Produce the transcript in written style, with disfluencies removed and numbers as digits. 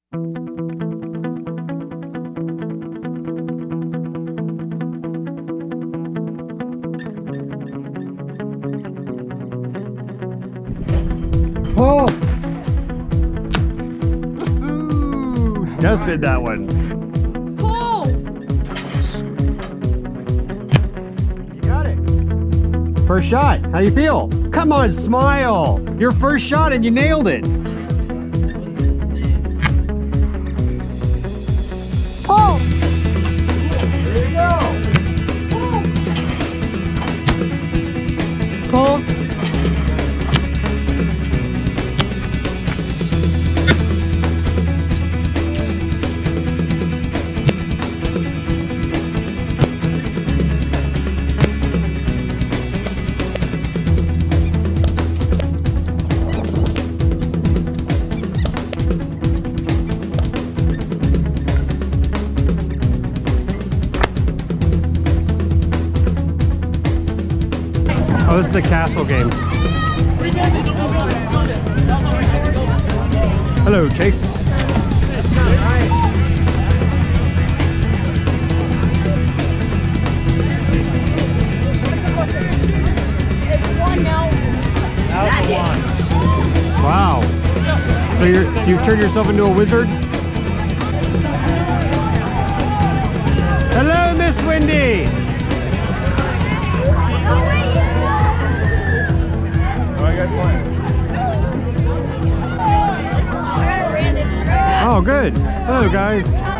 Oh! Ooh, just did that one. Pull! You got it. First shot. How you feel? Come on, smile. Your first shot and you nailed it. Pull! There you go. Pull! Oh, this is the castle game. Hello, Chase. Wow. So you've turned yourself into a wizard? Hello, Miss Wendy. Oh, good. Hello, guys.